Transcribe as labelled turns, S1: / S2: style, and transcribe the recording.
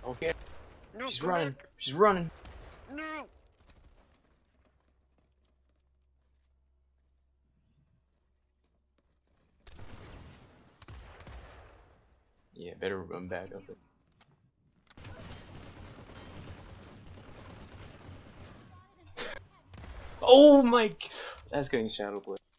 S1: Okay.
S2: No,
S1: She's
S2: come
S1: running.
S2: back.
S1: She's running.
S2: No.
S1: Yeah, better run back up it. Oh my! That's getting shadow blade.